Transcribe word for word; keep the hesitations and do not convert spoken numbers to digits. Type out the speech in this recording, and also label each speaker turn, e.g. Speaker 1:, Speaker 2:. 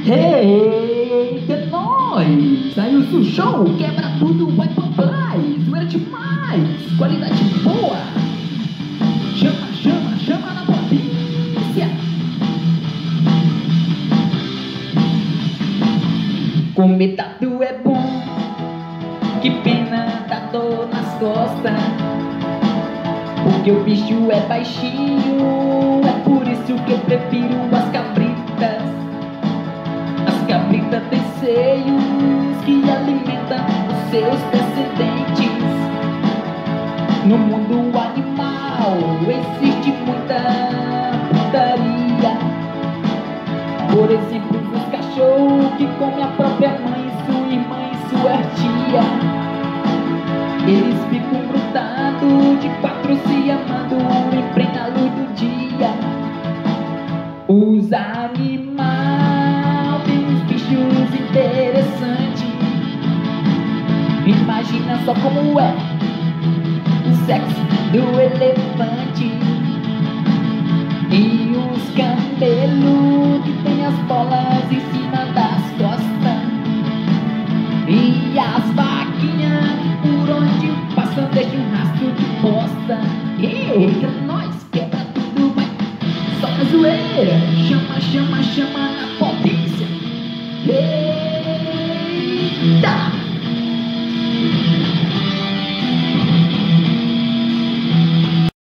Speaker 1: Eita, nós! Saiu o show, quebra tudo, vai pra paz. Zoeira demais, qualidade boa. Chama, chama, chama na polícia. Comer tatu é bom, que pena dá dor nas costas. Porque o bicho é baixinho, é por isso que eu prefiro as cabritas. As cabritas têm seios que alimentam os seus descendentes. No mundo animal existe muita putaria. Por exemplo, os cachorros que comem a própria mãe, sua irmã e sua tia. Eles ficam grudados de quatro se amando em plena luz do dia. Os animais têm uns bichos interessantes. Imagina só como é o sexo do elefante. E os camelos que tem as bolas em cima das costas. E as vaquinhas que por onde passam deixam um rastro de bosta. Eita,